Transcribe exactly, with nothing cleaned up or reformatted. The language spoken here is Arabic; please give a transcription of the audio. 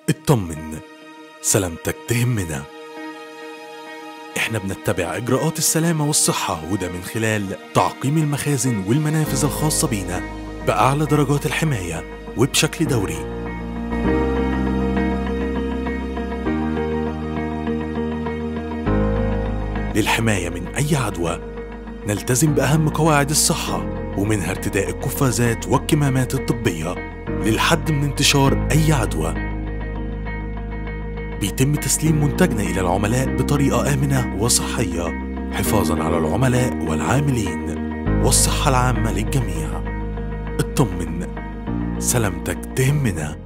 اطمن، سلامتك تهمنا. احنا بنتبع اجراءات السلامة والصحة، وده من خلال تعقيم المخازن والمنافذ الخاصة بينا بأعلى درجات الحماية وبشكل دوري. للحماية من أي عدوى نلتزم بأهم قواعد الصحة، ومنها ارتداء القفازات والكمامات الطبية للحد من انتشار أي عدوى. بيتم تسليم منتجنا إلى العملاء بطريقة آمنة وصحية، حفاظاً على العملاء والعاملين والصحة العامة للجميع. اطمن، سلامتك تهمنا.